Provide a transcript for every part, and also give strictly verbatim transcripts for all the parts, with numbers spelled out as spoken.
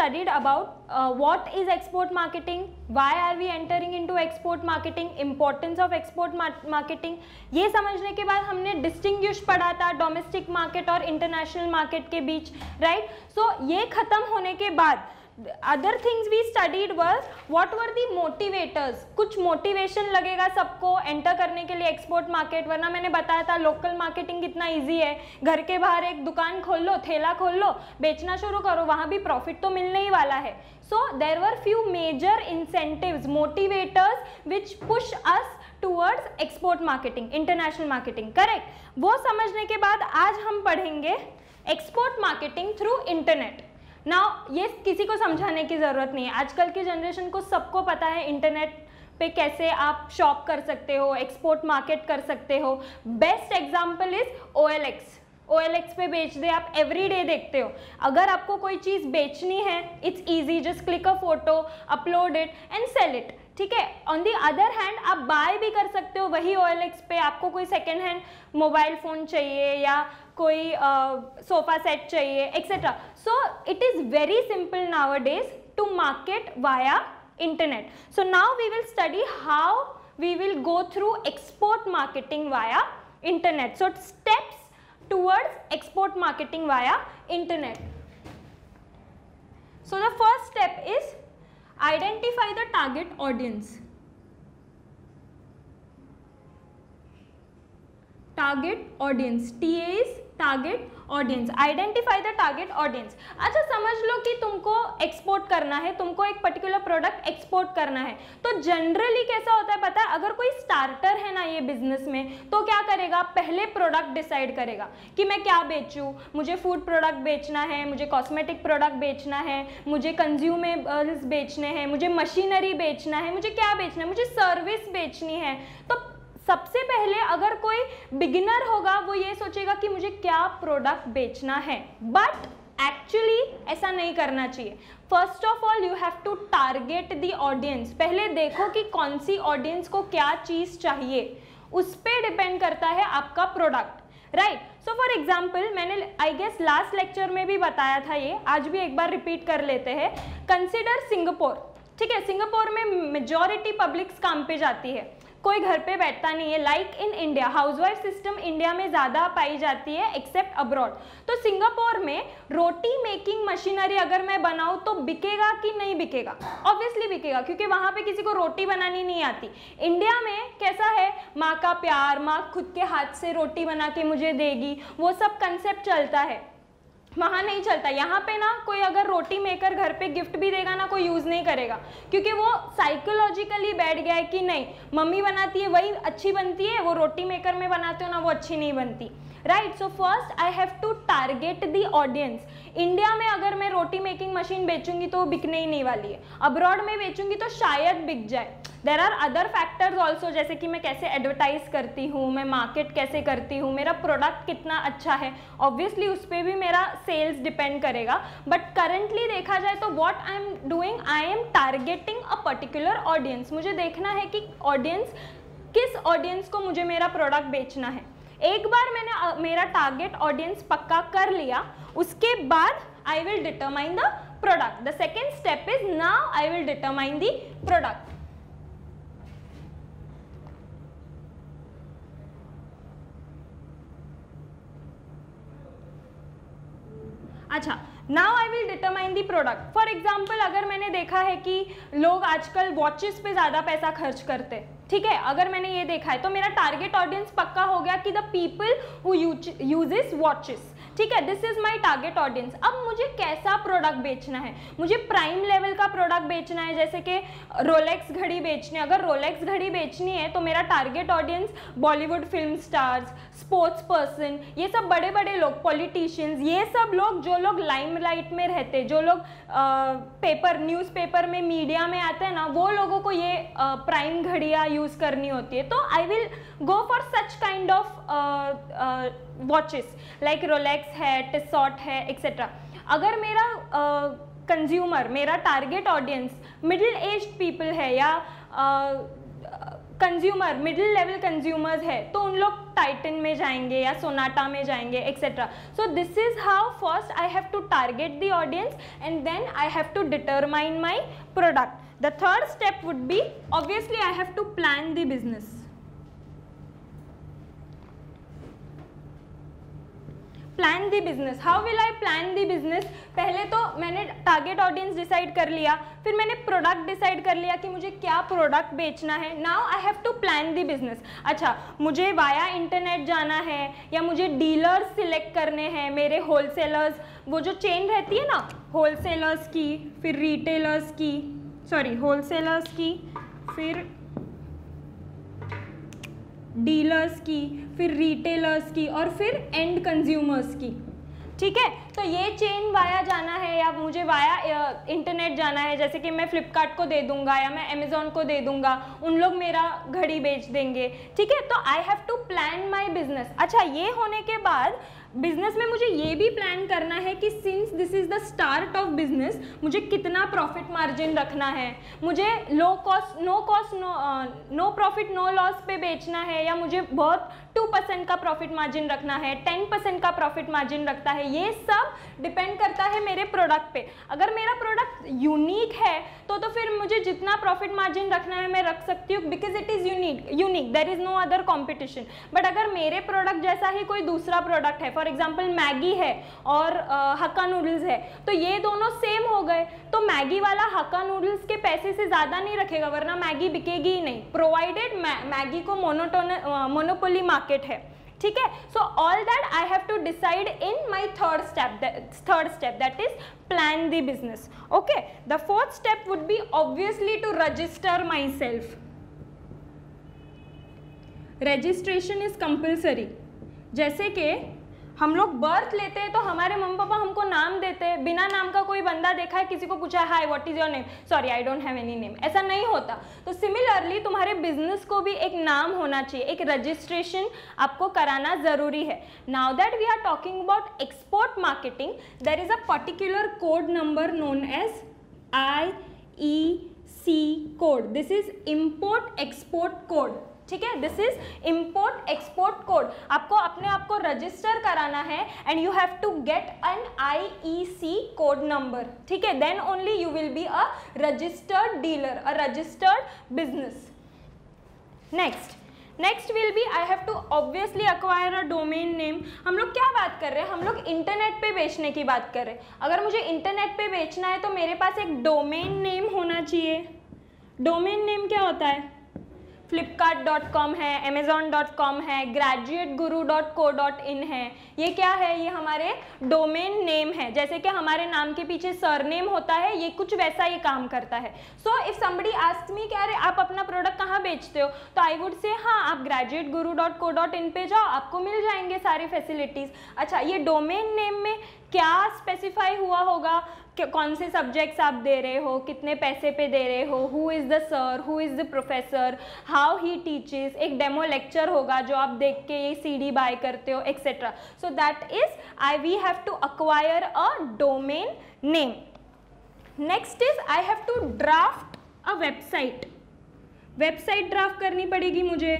studied about uh, what is export marketing, why are we entering into export marketing, importance of export marketing. ये समझने के बाद हमने distinguish पढ़ा था domestic market और international market के बीच, right? So ये खत्म होने के बाद other things we studied was what were the motivators. कुछ motivation लगेगा सबको enter करने के लिए export market, वरना मैंने बताया था local marketing कितना easy है, घर के बाहर एक दुकान खोल लो, ठेला खोल लो, बेचना शुरू करो, वहाँ भी profit तो मिलने ही वाला है. So there were few major incentives, motivators which push us towards export marketing, international marketing, correct? वो समझने के बाद आज हम पढ़ेंगे export marketing through internet. Now ये किसी को समझाने की ज़रूरत नहीं है, आजकल की जनरेशन को सबको पता है इंटरनेट पे कैसे आप शॉप कर सकते हो, एक्सपोर्ट मार्केट कर सकते हो. Best example is O L X. O L X पे बेच दे, आप एवरी डे देखते हो. अगर आपको कोई चीज़ बेचनी है, it's easy, just click a photo, upload it and sell it. ठीक है. ऑन दी अदर हैंड आप बाय भी कर सकते हो वही ओ एल एक्स पे. आपको कोई सेकेंड हैंड मोबाइल फ़ोन चाहिए या कोई सोफा सेट चाहिए etcetera. So it is very simple nowadays to market via internet. So now we will study how we will go through export marketing via internet. So steps towards export marketing via internet. So the first step is identify the target audience. Target audience. T A is target audience. Identify the target audience. अच्छा समझ लो कि तुमको export करना है, तुमको एक particular product export करना है, तो जनरली कैसा होता है पता है? अगर कोई स्टार्टर है ना ये बिजनेस में, तो क्या करेगा? पहले प्रोडक्ट डिसाइड करेगा कि मैं क्या बेचूं. मुझे फूड प्रोडक्ट बेचना है, मुझे कॉस्मेटिक प्रोडक्ट बेचना है, मुझे कंज्यूमेबल्स बेचने हैं, मुझे मशीनरी बेचना है, मुझे क्या बेचना है, मुझे सर्विस बेचनी है. तो सबसे पहले अगर कोई बिगिनर होगा वो ये सोचेगा कि मुझे क्या प्रोडक्ट बेचना है, बट एक्चुअली ऐसा नहीं करना चाहिए. First of all you have to target the audience. पहले देखो कि कौन सी ऑडियंस को क्या चीज़ चाहिए, उस पर डिपेंड करता है आपका product, right? So for example मैंने आई गेस लास्ट लेक्चर में भी बताया था, ये आज भी एक बार रिपीट कर लेते हैं. Consider Singapore. ठीक है, सिंगापुर में मेजॉरिटी पब्लिक्स काम पे जाती है, कोई घर पे बैठता नहीं है. Like in India, housewife system India में ज़्यादा पाई जाती है एक्सेप्ट अब्रॉड. तो सिंगापुर में रोटी मेकिंग मशीनरी अगर मैं बनाऊँ तो बिकेगा कि नहीं बिकेगा? ऑब्वियसली बिकेगा, क्योंकि वहाँ पे किसी को रोटी बनानी नहीं आती. इंडिया में कैसा है? माँ का प्यार, माँ खुद के हाथ से रोटी बना के मुझे देगी, वो सब कंसेप्ट चलता है. वहाँ नहीं चलता. यहाँ पे ना कोई अगर रोटी मेकर घर पे गिफ्ट भी देगा ना, कोई यूज़ नहीं करेगा, क्योंकि वो साइकोलॉजिकली बैठ गया है कि नहीं, मम्मी बनाती है वही अच्छी बनती है, वो रोटी मेकर में बनाते हो ना वो अच्छी नहीं बनती, right? So first I have to target the audience. India में अगर मैं रोटी मेकिंग मशीन बेचूंगी तो वो बिकने ही नहीं वाली है. अब्रॉड में बेचूंगी तो शायद बिक जाए. There are other factors also, जैसे कि मैं कैसे एडवर्टाइज करती हूँ, मैं मार्केट कैसे करती हूँ, मेरा प्रोडक्ट कितना अच्छा है, ऑब्वियसली उस पर भी मेरा सेल्स डिपेंड करेगा. बट करेंटली देखा जाए तो what I am doing, I am targeting a particular audience. मुझे देखना है कि ऑडियंस, किस ऑडियंस को मुझे मेरा प्रोडक्ट बेचना है. एक बार मैंने मेरा टारगेट ऑडियंस पक्का कर लिया, उसके बाद I will determine the product. The second step is now I will determine the product. अच्छा, now I will determine the product. For example अगर मैंने देखा है कि लोग आजकल वॉचेस पे ज़्यादा पैसा खर्च करते हैं, ठीक है, अगर मैंने ये देखा है तो मेरा टारगेट ऑडियंस पक्का हो गया कि the people who uses watches. ठीक है, this is my target audience. अब मुझे कैसा प्रोडक्ट बेचना है? मुझे प्राइम लेवल का प्रोडक्ट बेचना है, जैसे कि रोलेक्स घड़ी बेचनी है. अगर रोलेक्स घड़ी बेचनी है तो मेरा target audience Bollywood film stars, sports person, ये सब बड़े बड़े लोग, पॉलिटिशियंस, ये सब लोग जो लोग लाइमलाइट में रहते, जो लोग पेपर न्यूज़पेपर में मीडिया में आते हैं ना, वो लोगों को ये प्राइम घड़ियाँ यूज़ करनी होती है. तो I will go for such kind of watches like Rolex है, टिसॉट है एक्सेट्रा. अगर मेरा कंज्यूमर, uh, मेरा target audience middle aged people है या कंज्यूमर मिडिल लेवल कंज्यूमर्स है तो उन लोग टाइटन में जाएंगे या सोनाटा में जाएंगे etcetera. So this is how first I have to target the audience and then I have to determine my product. The third step would be obviously I have to plan the business. Plan the business. How will I plan the business? पहले तो मैंने target audience decide कर लिया, फिर मैंने product decide कर लिया कि मुझे क्या प्रोडक्ट बेचना है. Now I have to plan the business. अच्छा, मुझे वाया इंटरनेट जाना है या मुझे डीलर्स सिलेक्ट करने हैं, मेरे होलसेलर्स, वो जो चेन रहती है ना, होलसेलर्स की, फिर रिटेलर्स की, सॉरी होलसेलर्स की, फिर डीलर्स की, फिर रिटेलर्स की और फिर एंड कंज्यूमर्स की. ठीक है, तो ये चेन वाया जाना है या मुझे वाया इंटरनेट जाना है, जैसे कि मैं फ्लिपकार्ट को दे दूंगा या मैं अमेजोन को दे दूंगा, उन लोग मेरा घड़ी बेच देंगे. ठीक है, तो I have to plan my business. अच्छा, ये होने के बाद बिजनेस में मुझे ये भी प्लान करना है कि since this is the start of business, मुझे कितना प्रॉफिट मार्जिन रखना है, मुझे low cost no cost no no profit no loss पे बेचना है या मुझे बहुत टू परसेंट का प्रॉफिट मार्जिन रखना है, टेन परसेंट का प्रॉफिट मार्जिन रखता है. ये सब डिपेंड करता है मेरे प्रोडक्ट पे. अगर मेरा प्रोडक्ट यूनिक है तो तो फिर मुझे जितना प्रॉफिट मार्जिन रखना है मैं रख सकती हूँ, because it is unique unique there is no other competition. But अगर मेरे प्रोडक्ट जैसा ही कोई दूसरा प्रोडक्ट है, फॉर एग्जाम्पल मैगी है और हक्का नूडल्स है, तो ये दोनों सेम हो गए, तो मैगी वाला हक्का नूडल्स के पैसे से ज़्यादा नहीं रखेगा, वरना मैगी बिकेगी ही नहीं, प्रोवाइडेड मैगी को मोनोटोन मोनोपोली मार्केट है. ठीक है, so all that I have to decide in my third step third step that is plan the business. Okay, the fourth step would be obviously to register myself. Registration is compulsory. जैसे कि हम लोग birth लेते हैं तो हमारे mummy papa हमको नाम देते हैं, बिना नाम का कोई बंदा देखा है, किसी को पूछा है hi what is your name, sorry I don't have any name, ऐसा नहीं होता. तो सिमिलरली तुम्हारे बिजनेस को भी एक नाम होना चाहिए, एक रजिस्ट्रेशन आपको कराना जरूरी है. Now that we are talking about export marketing, there is a particular code number known as I E C code. This is import export code. ठीक है, this is import export code. आपको अपने आप को रजिस्टर कराना है and you have to get an I E C code number. ठीक है, then only you will be a registered dealer, a registered business. Next next will be I have to obviously acquire a domain name. हम लोग क्या बात कर रहे हैं, हम लोग इंटरनेट पे बेचने की बात कर रहे हैं. अगर मुझे इंटरनेट पे बेचना है तो मेरे पास एक डोमेन नेम होना चाहिए. डोमेन नेम क्या होता है? फ्लिपकार्ट डॉट कॉम है, अमेजोन डॉट कॉम है, Graduate Guru dot co dot in है. ये क्या है? ये हमारे डोमेन नेम है. जैसे कि हमारे नाम के पीछे सरनेम होता है, ये कुछ वैसा ही काम करता है. So if somebody asks me कि अरे आप अपना प्रोडक्ट कहाँ बेचते हो, तो आई वुड से हाँ आप graduate Guru dot co dot इन पे जाओ, आपको मिल जाएंगे सारी फैसिलिटीज़. अच्छा, ये डोमेन नेम में क्या स्पेसिफाई हुआ होगा, कौन से सब्जेक्ट्स आप दे रहे हो, कितने पैसे पे दे रहे हो, who is the sir, who is the professor, how he teaches, एक डेमो लेक्चर होगा जो आप देख के ये सीडी बाय करते हो etcetera. So that is I we have to acquire a domain name. Next is I have to draft a website. Website draft करनी पड़ेगी मुझे.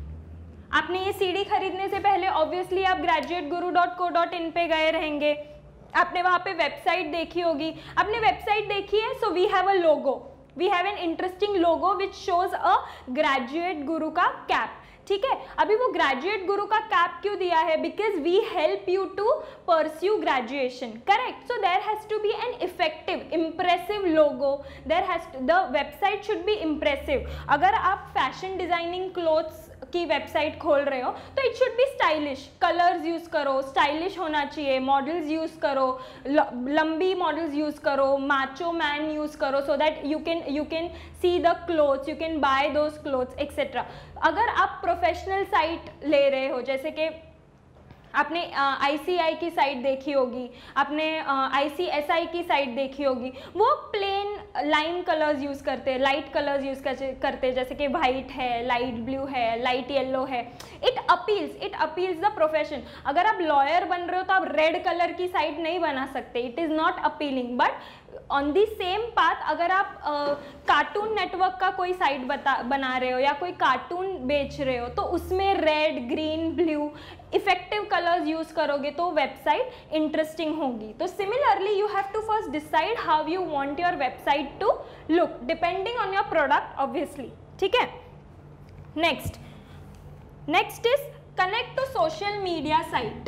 आपने ये सीडी खरीदने से पहले ऑब्वियसली आप graduate Guru dot co dot इन पे गए रहेंगे, आपने वहाँ पे वेबसाइट देखी होगी. आपने वेबसाइट देखी है, so we have a logo, we have an interesting logo which shows a Graduate Guru का कैप. ठीक है, अभी वो ग्रेजुएट गुरु का कैप क्यों दिया है? Because we help you to pursue graduation, correct. So there has to be an effective impressive logo. There has the website should be impressive. अगर आप फैशन डिजाइनिंग क्लोथ्स की वेबसाइट खोल रहे हो तो it should be stylish. Colours use करो, stylish होना चाहिए, मॉडल्स यूज करो, लंबी मॉडल्स यूज करो, माचो मैन यूज करो, so that you can you can see the clothes, you can buy those clothes etcetera. अगर आप प्रोफेशनल साइट ले रहे हो, जैसे कि आपने आई सी आई की साइट देखी होगी, आपने आई सी एस आई की साइट देखी होगी, वो प्लेन लाइन कलर्स यूज़ करते हैं, लाइट कलर्स यूज़ करते हैं, जैसे कि वाइट है, लाइट ब्लू है, लाइट येलो है. It appeals it appeals the profession. अगर आप लॉयर बन रहे हो तो आप रेड कलर की साइट नहीं बना सकते, it is not appealing. But on the same path अगर आप कार्टून uh, नेटवर्क का कोई साइट बता बना रहे हो या कोई कार्टून बेच रहे हो तो उसमें red, green, blue effective colours use करोगे तो वेबसाइट इंटरेस्टिंग होगी. तो similarly you have to first decide how you want your website to look depending on your product obviously. ठीक है. Next next is connect to social media site.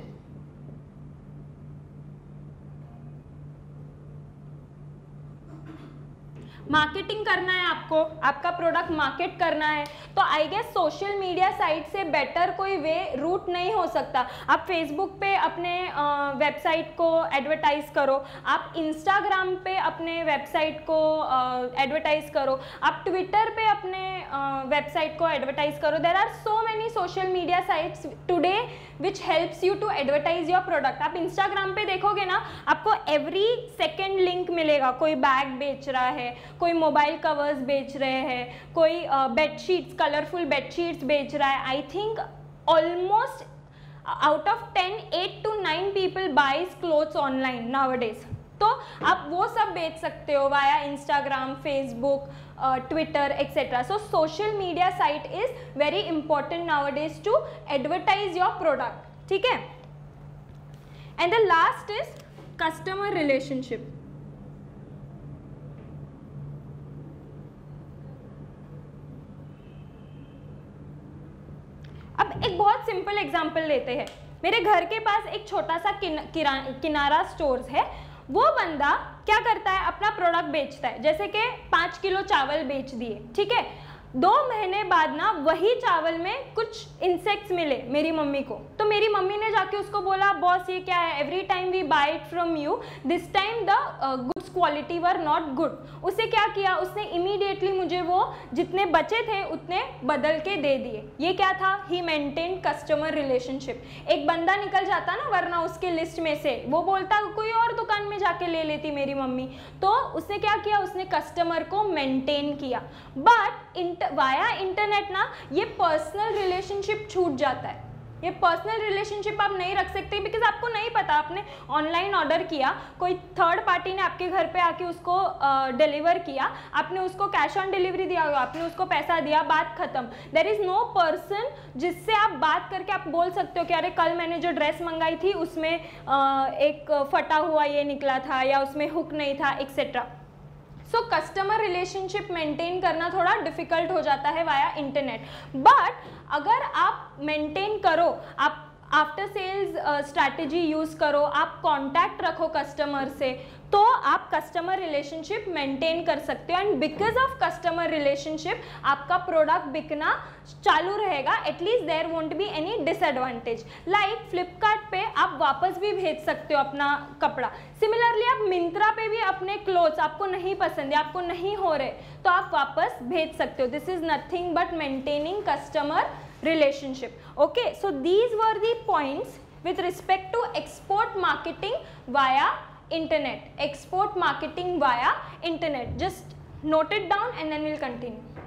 Marketing करना है आपको, आपका प्रोडक्ट मार्केट करना है तो I guess social media site से बेटर कोई वे रूट नहीं हो सकता. आप फेसबुक पे अपने वेबसाइट को एडवर्टाइज करो, आप इंस्टाग्राम पे अपने वेबसाइट को एडवर्टाइज करो, आप ट्विटर पे अपने वेबसाइट को एडवर्टाइज करो. There are so many social media sites today which helps you to advertise your product. आप इंस्टाग्राम पे देखोगे ना, आपको एवरी सेकेंड लिंक मिलेगा. कोई बैग बेच रहा है, कोई मोबाइल कवर्स बेच रहे हैं, कोई बेडशीट्स, कलरफुल बेडशीट्स बेच रहा है. I think almost out of ten eight to nine people buys clothes online nowadays. तो आप वो सब बेच सकते हो वाया Instagram, Facebook, Twitter etcetera. So social media site is very important nowadays to advertise your product. ठीक है. And the last is customer relationship. अब एक बहुत सिंपल एग्जांपल लेते हैं. मेरे घर के पास एक छोटा सा किन, किरा, किनारा स्टोर्स है. वो बंदा क्या करता है, अपना प्रोडक्ट बेचता है. जैसे कि पाँच किलो चावल बेच दिए. ठीक है. दो महीने बाद ना वही चावल में कुछ इंसेक्ट्स मिले मेरी मम्मी को. तो मेरी मम्मी ने जाके उसको बोला, बॉस ये क्या है, every time we buy it from you, this time the goods quality were not good. उसने क्या किया, उसने इमीडिएटली मुझे वो जितने बचे थे उतने बदल के दे दिए. ये क्या था, ही मेंटेन कस्टमर रिलेशनशिप. एक बंदा निकल जाता ना वरना उसके लिस्ट में से, वो बोलता कोई और दुकान में जाके ले लेती मेरी मम्मी. तो उसने क्या किया, उसने कस्टमर को मेंटेन किया. बट वाया इंटरनेट ना ये पर्सनल रिलेशनशिप छूट जाता है. ये पर्सनल रिलेशनशिप आप नहीं रख सकते बिकॉज आपको नहीं पता. आपने ऑनलाइन ऑर्डर किया, कोई थर्ड पार्टी ने आपके घर पे आके उसको डिलीवर uh, किया, आपने उसको कैश ऑन डिलीवरी दिया, आपने उसको पैसा दिया, बात खत्म. देयर इज नो पर्सन जिससे आप बात करके आप बोल सकते हो कि अरे कल मैंने जो ड्रेस मंगाई थी उसमें uh, एक फटा हुआ ये निकला था या उसमें हुक नहीं था etcetera. So customer relationship maintain करना थोड़ा डिफिकल्ट हो जाता है वाया इंटरनेट. बट अगर आप मेंटेन करो, आप आफ्टर सेल्स स्ट्रैटेजी यूज करो, आप कांटेक्ट रखो कस्टमर से, तो आप कस्टमर रिलेशनशिप मेंटेन कर सकते हो. And because of customer relationship आपका प्रोडक्ट बिकना चालू रहेगा. At least there won't be any disadvantage. Like Flipkart पे आप वापस भी भेज सकते हो अपना कपड़ा. सिमिलरली आप मिंत्रा पे भी अपने क्लोथ्स आपको नहीं पसंद है, आपको नहीं हो रहे, तो आप वापस भेज सकते हो. This is nothing but maintaining customer relationship. Okay, so these were the points with respect to export marketing via internet. Export marketing via internet. Just note it down and then we'll continue.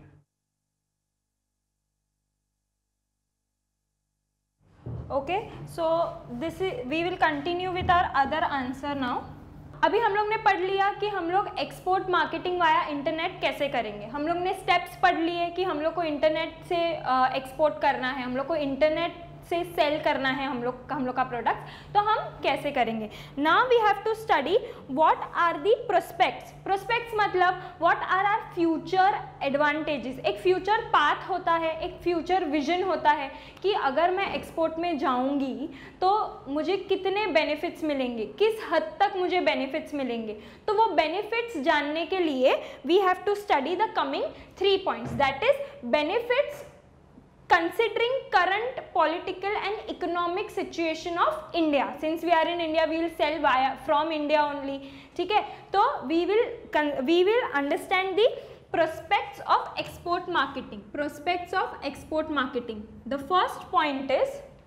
Okay, so this is we will continue with our other answer now. अभी हम लोग ने पढ़ लिया कि हम लोग export marketing via internet कैसे करेंगे. हम लोग ने स्टेप्स पढ़ लिए कि हम लोग को इंटरनेट से एक्सपोर्ट uh, करना है, हम लोग को इंटरनेट से सेल करना है हम लोग हम लोग का प्रोडक्ट, तो हम कैसे करेंगे. Now we have to study what are the prospects. Prospects मतलब what are are future advantages. एक फ्यूचर पाथ होता है, एक फ्यूचर विजन होता है कि अगर मैं एक्सपोर्ट में जाऊंगी तो मुझे कितने बेनिफिट्स मिलेंगे, किस हद तक मुझे बेनिफिट्स मिलेंगे. तो वो बेनिफिट्स जानने के लिए we have to study the coming three points. That is benefits considering current political and economic situation of India. Since we are in India, we will sell via from India only. ठीक है, तो we will we will understand the prospects of export marketing. Prospects of export marketing. The first point is,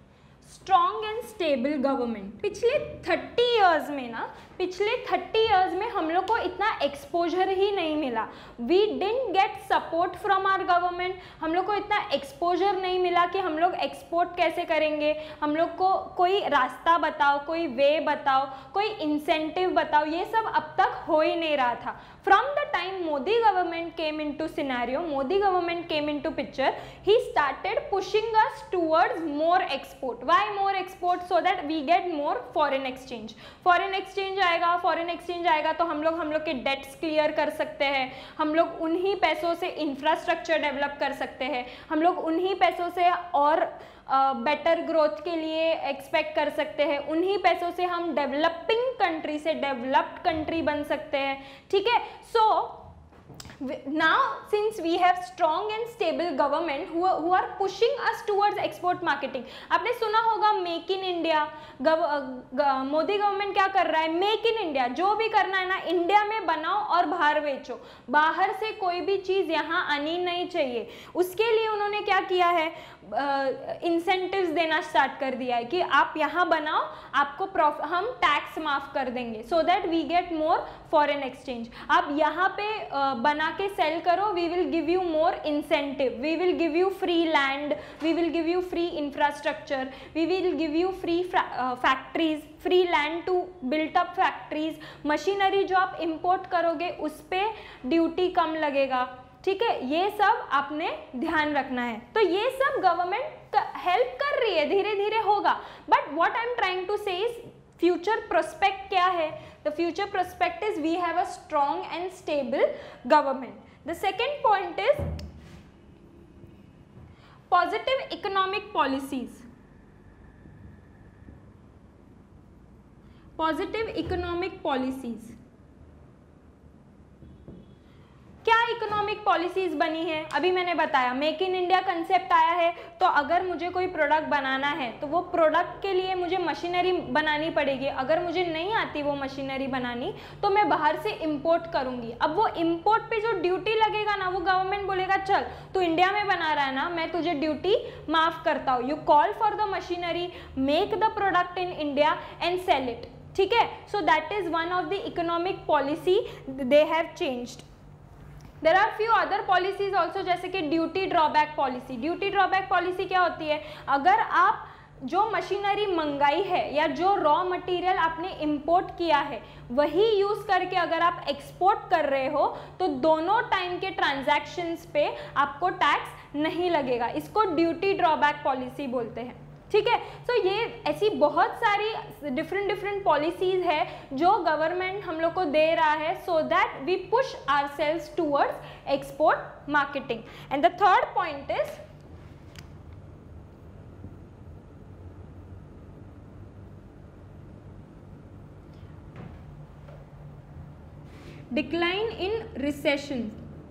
strong and stable government. पिछले thirty years में ना पिछले thirty years में हम लोग को इतना एक्सपोजर ही नहीं मिला। We didn't get support from our government. हम लोग को इतना एक्सपोजर नहीं मिला कि हम लोग एक्सपोर्ट कैसे करेंगे, हम लोग को कोई रास्ता बताओ, कोई वे बताओ, कोई इंसेंटिव बताओ, ये सब अब तक हो ही नहीं रहा था। From the time Modi government came into scenario, Modi government came into picture, he started pushing us towards more export. Why more export? So that we get more foreign exchange. Foreign exchange आएगा, foreign exchange आएगा तो हम लोग हम लोग के debts clear कर सकते हैं, हम लोग उन्हीं पैसों से infrastructure develop कर सकते हैं, हम लोग उन्हीं पैसों से और बेटर uh, ग्रोथ के लिए एक्सपेक्ट कर सकते हैं, उन्हीं पैसों से हम डेवलपिंग कंट्री से डेवलप्ड कंट्री बन सकते हैं। ठीक है, सो now since we have strong and stable government who are, who are pushing us towards export marketing, आपने सुना होगा make in India. Modi government क्या कर रहा है, मेक इन इंडिया, जो भी करना है ना इंडिया में बनाओ और बाहर बेचो, बाहर से कोई भी चीज़ यहाँ आनी नहीं चाहिए। उसके लिए उन्होंने क्या किया है, इंसेंटिव्स uh, देना स्टार्ट कर दिया है कि आप यहाँ बनाओ, आपको प्रॉफ हम टैक्स माफ कर देंगे so that we get more foreign exchange. आप यहाँ पे uh, बना के सेल करो, we will give you more incentive, we will give you free land, we will give you free infrastructure, we will give you free factories, free land to built up factories, machinery जो आप import करोगे उस पर duty कम लगेगा। ठीक है, ये सब आपने ध्यान रखना है। तो ये सब गवर्नमेंट हेल्प कर रही है, धीरे धीरे होगा। But what I am trying to say is future prospect क्या है? The future prospect is we have a strong and stable government. The second point is positive economic policies. Positive economic policies, क्या economic policies बनी है? अभी मैंने बताया make in India concept आया है, तो अगर मुझे कोई प्रोडक्ट बनाना है तो वो प्रोडक्ट के लिए मुझे मशीनरी बनानी पड़ेगी। अगर मुझे नहीं आती वो मशीनरी बनानी तो मैं बाहर से इंपोर्ट करूंगी। अब वो इंपोर्ट पे जो ड्यूटी लगेगा ना, वो गवर्नमेंट बोलेगा चल तू इंडिया में बना रहा है ना, मैं तुझे ड्यूटी माफ करता हूँ। You call for the machinery, make the product in India and sell it. ठीक है, so that is one of the economic policy they have changed. There are few other policies also, जैसे कि duty drawback policy. Duty drawback policy क्या होती है? अगर आप जो मशीनरी मंगाई है या जो रॉ मटेरियल आपने इंपोर्ट किया है वही यूज़ करके अगर आप एक्सपोर्ट कर रहे हो तो दोनों टाइम के ट्रांजैक्शंस पे आपको टैक्स नहीं लगेगा। इसको ड्यूटी ड्रॉबैक पॉलिसी बोलते हैं। ठीक है, सो so ये ऐसी बहुत सारी डिफरेंट डिफरेंट पॉलिसीज है जो गवर्नमेंट हम लोग को दे रहा है so that we push ourselves towards export marketing. And the third point is decline in recession.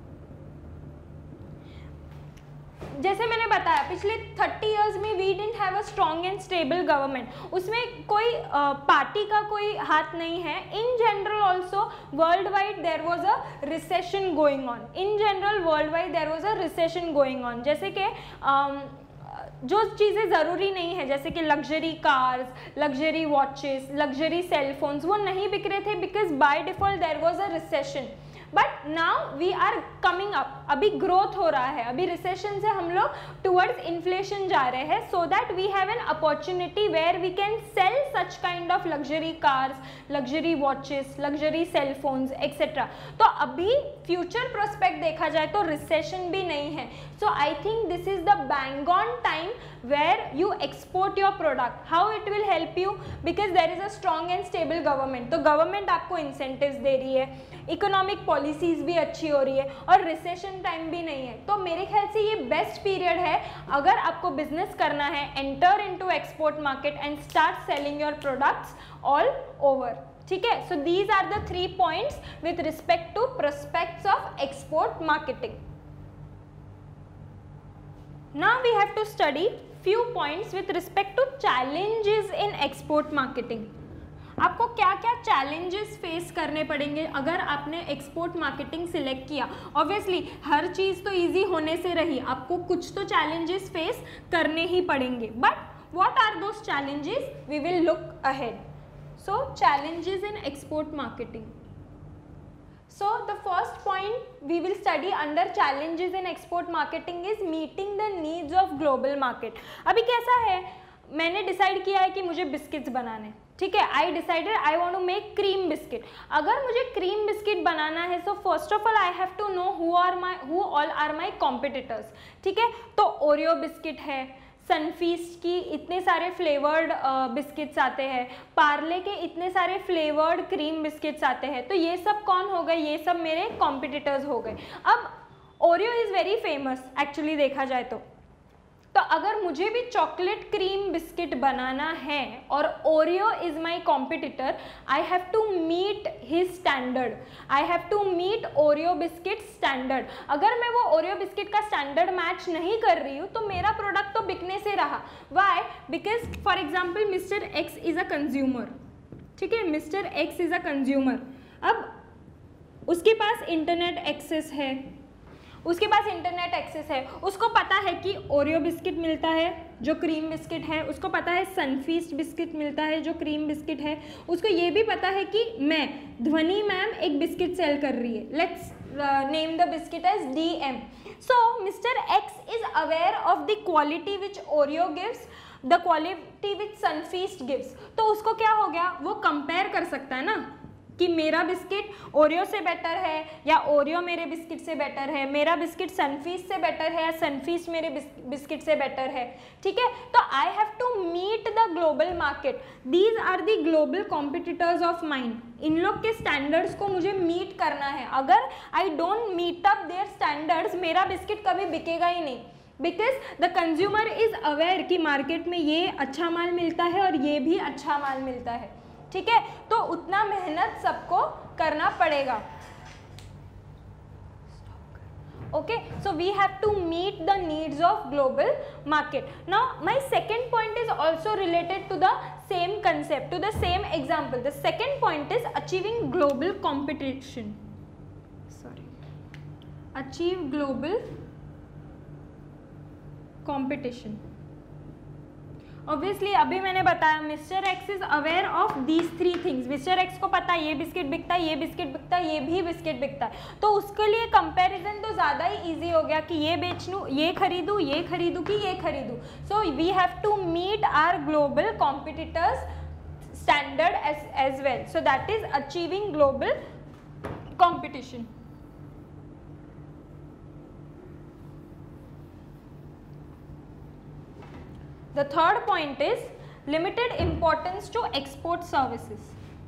जैसे मैंने बताया पिछले थर्टी इयर्स में we didn't have a strong and stable government. उसमें कोई पार्टी uh, का कोई हाथ नहीं है। In general also world wide there was a recession going on. In general world wide there was a recession going on. जैसे कि um, जो चीज़ें ज़रूरी नहीं है, जैसे कि luxury cars, luxury watches, luxury cell phones, वो नहीं बिक रहे थे because by default there was a recession. But now we are coming up, अभी ग्रोथ हो रहा है, अभी रिसेशन से हम लोग टुवर्ड्स इन्फ्लेशन जा रहे हैं so that we have an opportunity where we can sell such kind of luxury cars, luxury watches, luxury cell phones etcetera. तो अभी फ्यूचर प्रोस्पेक्ट देखा जाए तो रिसेशन भी नहीं है। So I think this is the bang on time where you export your product. How it will help you? Because there is a strong and stable government. तो government आपको incentives दे रही है, इकोनॉमिक पॉलिसीज भी अच्छी हो रही है और रिसेशन टाइम भी नहीं है। तो मेरे ख्याल से ये बेस्ट पीरियड है अगर आपको बिजनेस करना है। Enter into export market and start selling your products all over. ठीक है, so these are the three points with respect to prospects of export marketing. Now we have to study few points with respect to challenges in export marketing. आपको क्या क्या challenges face करने पड़ेंगे अगर आपने export marketing select किया. Obviously हर चीज़ तो इजी होने से रही, आपको कुछ तो चैलेंजेस फेस करने ही पड़ेंगे. But What are those challenges? We will look ahead. So challenges in export marketing. So the first point we will study under challenges in export marketing is meeting the needs of global market. अभी कैसा है, मैंने decide किया है कि मुझे biscuits बनाने, ठीक है, I decided I want to make cream biscuit. अगर मुझे क्रीम बिस्किट बनाना है, so first of all I have to know who are my who all are my competitors, ठीक है. तो ओरियो बिस्किट है, सनफीस्ट की इतने सारे फ्लेवर्ड बिस्किट्स आते हैं, पार्ले के इतने सारे फ्लेवर्ड क्रीम बिस्किट्स आते हैं, तो ये सब कौन हो गए, ये सब मेरे कॉम्पिटिटर्स हो गए. अब Oreo is very famous actually देखा जाए तो तो अगर मुझे भी चॉकलेट क्रीम बिस्किट बनाना है और Oreo is my competitor, I have to meet his standard, I have to meet Oreo biscuit standard. अगर मैं वो ओरियो बिस्किट का स्टैंडर्ड मैच नहीं कर रही हूँ तो मेरा प्रोडक्ट तो बिकने से रहा. Why? Because for example mister X is a consumer, ठीक है, mister X is a consumer. अब उसके पास इंटरनेट एक्सेस है, उसके पास इंटरनेट एक्सेस है, उसको पता है कि ओरियो बिस्किट मिलता है जो क्रीम बिस्किट है, उसको पता है सनफीस्ट बिस्किट मिलता है जो क्रीम बिस्किट है, उसको ये भी पता है कि मैं ध्वनि मैम एक बिस्किट सेल कर रही है, let's name the biscuit as D M. So mister X is aware of the quality which Oreo gives, the quality which Sunfeast gives. तो उसको क्या हो गया, वो कंपेयर कर सकता है ना कि मेरा बिस्किट ओरियो से बेटर है या ओरियो मेरे बिस्किट से बेटर है, मेरा बिस्किट सनफीस्ट से बेटर है या सनफीस्ट मेरे बिस्किट से बेटर है, ठीक है. तो I have to meet the global market, these are the global competitors of mind. इन लोग के स्टैंडर्ड्स को मुझे मीट करना है. अगर I don't meet up their standards, मेरा बिस्किट कभी बिकेगा ही नहीं. Because the consumer is aware कि मार्केट में ये अच्छा माल मिलता है और ये भी अच्छा माल मिलता है, ठीक है. तो उतना मेहनत सबको करना पड़ेगा. Okay, so we have to meet the needs of global market. Now my second point is also related to the same concept, to the same example. The second point is achieving global competition, sorry achieve global competition. Obviously अभी मैंने बताया mister X is aware of these three things. Mister X को पता है ये biscuit बिकता है, ये बिस्किट बिकता है, ये भी बिस्किट बिकता है, तो उसके लिए कंपैरिजन तो ज़्यादा ही इजी हो गया कि ये बेच लूँ, ये खरीदूँ, ये खरीदूँ कि ये खरीदूँ. So we have to meet our global competitors standard as as well. So that is achieving global competition. The third point is limited importance to export services.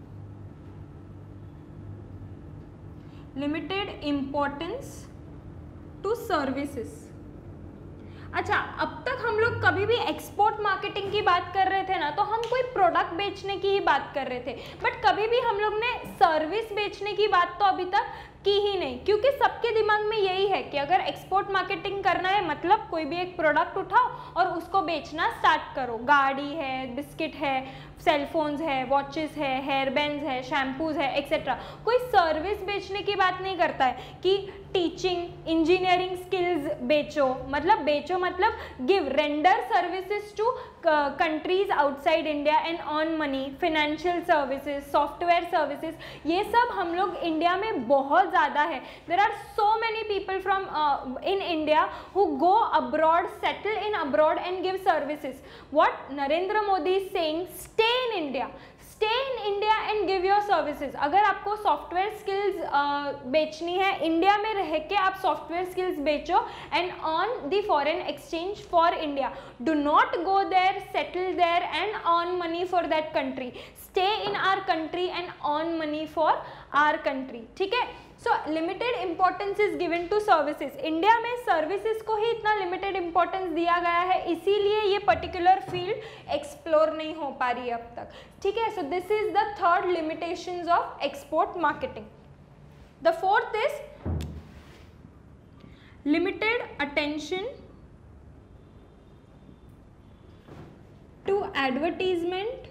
Limited importance to services. अच्छा, अब तक हम लोग कभी भी export marketing की बात कर रहे थे ना, तो हम कोई प्रोडक्ट बेचने की ही बात कर रहे थे, बट कभी भी हम लोग ने सर्विस बेचने की बात तो अभी तक की ही नहीं. क्योंकि सबके दिमाग में यही है कि अगर एक्सपोर्ट मार्केटिंग करना है मतलब कोई भी एक प्रोडक्ट उठाओ और उसको बेचना स्टार्ट करो. गाड़ी है, बिस्किट है, सेलफोन्स है, वॉचेस है, हेयर बैंड्स है, शैम्पूज है, एक्सेट्रा. कोई सर्विस बेचने की बात नहीं करता है कि टीचिंग, इंजीनियरिंग स्किल्स बेचो, मतलब बेचो मतलब give, render services to countries outside India and earn money. Financial services, software services, ये सब हम लोग इंडिया में बहुत ज़्यादा है. There are so many people from in India who go abroad, settle in abroad and give services. What Narendra Modi is saying, stay in India, stay in India and give your services. अगर आपको software skills uh, बेचनी है, India में रह के आप software skills बेचो and earn the foreign exchange for India. Do not go there, settle there and earn money for that country. Stay in our country and earn money for our country, ठीक है. So limited importance is given to services. India में services को ही इतना limited importance दिया गया है, इसीलिए ये पर्टिकुलर फील्ड एक्सप्लोर नहीं हो पा रही है अब तक, ठीक है. So this is the third limitations of export marketing. The fourth is limited attention to advertisement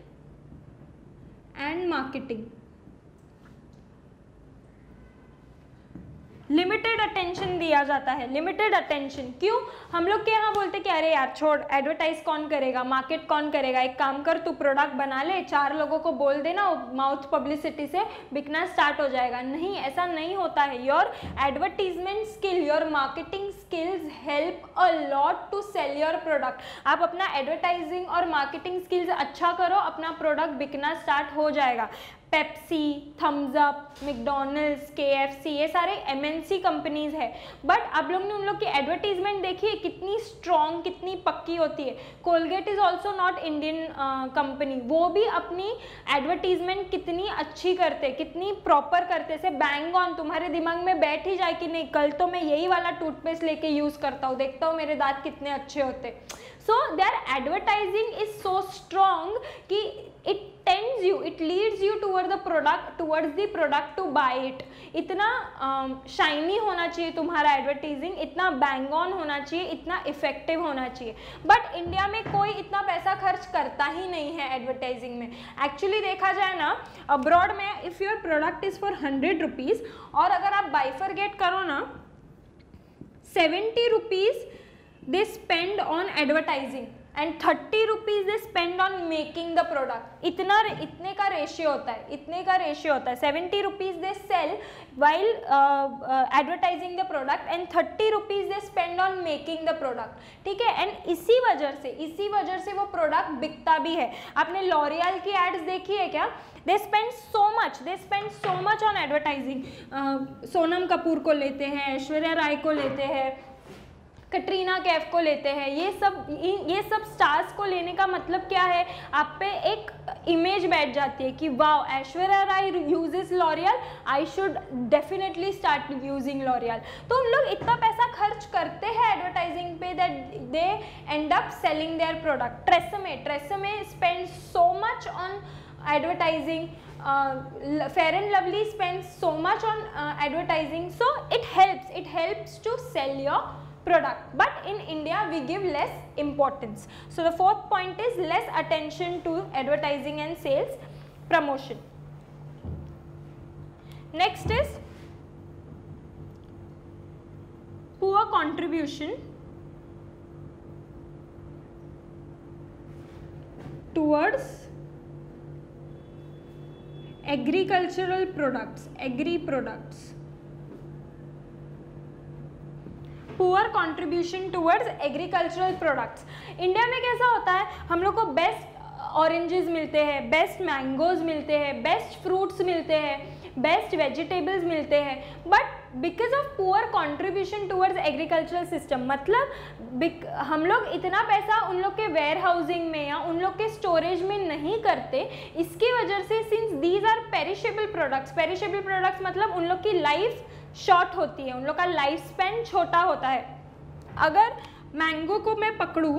and marketing. Limited attention दिया जाता है, लिमिटेड अटेंशन। क्यों? हम लोग के यहाँ बोलते कि अरे यार छोड़, एडवर्टाइज कौन करेगा, मार्केट कौन करेगा, एक काम कर तू प्रोडक्ट बना ले, चार लोगों को बोल देना, माउथ पब्लिसिटी से बिकना स्टार्ट हो जाएगा। नहीं, ऐसा नहीं होता है। Your advertisement skill, your marketing skills help a lot to sell your product. आप अपना एडवर्टाइजिंग और मार्केटिंग स्किल्स अच्छा करो, अपना प्रोडक्ट बिकना स्टार्ट हो जाएगा। Pepsi, Thums Up, McDonald's, KFC, ये सारे एमएनसी कंपनीज है, बट आप लोग ने उन लोग की एडवर्टीजमेंट देखी है कितनी स्ट्रॉन्ग, कितनी पक्की होती है। Colgate is also not Indian company, वो भी अपनी एडवर्टीजमेंट कितनी अच्छी करते, कितनी प्रॉपर करते, से बैंग ऑन तुम्हारे दिमाग में बैठ ही जाए कि नहीं कल तो मैं यही वाला टूथपेस्ट लेके यूज करता हूँ, देखता हूँ मेरे दांत कितने अच्छे होते। So their advertising is so strong कि it tends you, it leads you toward the product, towards the product to buy it। इतना शाइनी um, होना चाहिए तुम्हारा एडवर्टाइजिंग, इतना बैंग ऑन होना चाहिए, इतना इफेक्टिव होना चाहिए। बट इंडिया में कोई इतना पैसा खर्च करता ही नहीं है एडवर्टाइजिंग में। एक्चुअली देखा जाए ना, अब्रॉड में if your product is for hundred rupees और अगर आप बाइफरगेट करो ना, seventy rupees they spend on advertising and thirty rupees they spend on making the product. इतना इतने का रेशियो होता है, इतने का रेशियो होता है। Seventy rupees they sell while advertising the product and thirty rupees they spend on making the product. ठीक है, एंड इसी वजह से इसी वजह से वो प्रोडक्ट बिकता भी है। आपने लॉरियल की एड्स देखी है क्या? They spend so much, they spend so much on advertising. Sonam Kapoor को लेते हैं, ऐश्वर्या राय को लेते हैं, कटरीना कैफ को लेते हैं, ये सब ये सब स्टार्स को लेने का मतलब क्या है? आप पे एक इमेज बैठ जाती है कि wow Aishwarya Rai uses L'Oreal, I should definitely start using L'Oreal. तो उन लोग इतना पैसा खर्च करते हैं एडवर्टाइजिंग पे that they end up selling their product. Tresemme Tresemme spend so much on advertising, uh, Fair and Lovely spends so much on uh, advertising, so it helps it helps to sell your product, but in India we give less importance. So the fourth point is less attention to advertising and sales promotion. Next is poor contribution towards agricultural products, agri products, poor contribution towards agricultural products। India में कैसा होता है, हम लोग को best oranges मिलते हैं, best mangoes मिलते हैं, बेस्ट फ्रूट्स मिलते हैं, बेस्ट वेजिटेबल्स मिलते हैं, but because of poor contribution towards agricultural system, मतलब हम लोग इतना पैसा उन लोग के वेयर हाउसिंग में या उन लोग के स्टोरेज में नहीं करते। इसकी वजह से since these are perishable products, perishable products मतलब उन लोग की लाइफ शॉर्ट होती है, उन लोग का लाइफ स्पैन छोटा होता है। अगर मैंगो को मैं पकड़ूं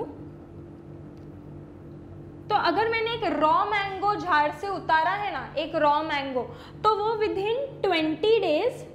तो अगर मैंने एक रॉ मैंगो झाड़ से उतारा है ना, एक रॉ मैंगो, तो वो विद इन ट्वेंटी डेज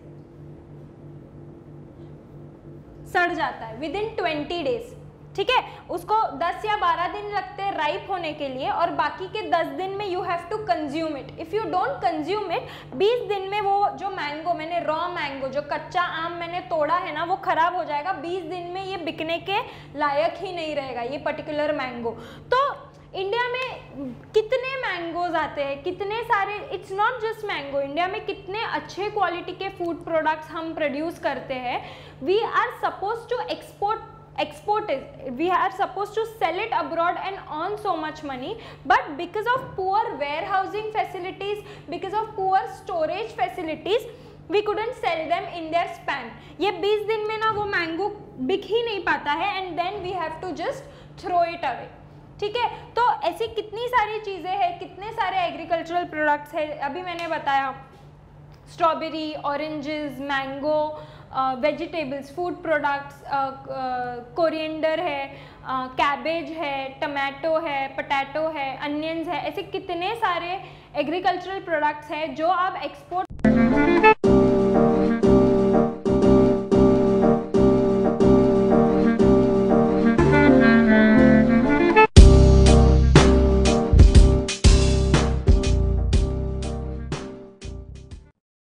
सड़ जाता है, विद इन ट्वेंटी डेज। ठीक है, उसको दस या बारह दिन लगते हैं राइप होने के लिए और बाकी के दस दिन में you have to consume it. If you don't consume it, बीस दिन में वो जो मैंगो मैंने रॉ मैंगो, जो कच्चा आम मैंने तोड़ा है ना, वो खराब हो जाएगा। बीस दिन में ये बिकने के लायक ही नहीं रहेगा ये पर्टिकुलर मैंगो। तो इंडिया में कितने मैंगोज आते हैं, कितने सारे, it's not just mango, India में कितने अच्छे क्वालिटी के फूड प्रोडक्ट्स हम प्रोड्यूस करते हैं। We are suppose to export export is, we are supposed to sell it abroad and earn so much money, but because of poor warehousing facilities, because of poor storage facilities, we couldn't sell them in their span। ये बीस दिन में ना वो mango बिक ही नहीं पाता है and then we have to just throw it away। ठीक है, तो ऐसी कितनी सारी चीज़ें हैं, कितने सारे एग्रीकल्चरल प्रोडक्ट्स है। अभी मैंने बताया strawberry, oranges, mango, vegetables, food products, coriander है, कैबेज है, टमाटो है, पोटैटो है, अनियंस है, ऐसे कितने सारे एग्रीकल्चरल प्रोडक्ट्स हैं जो आप एक्सपोर्ट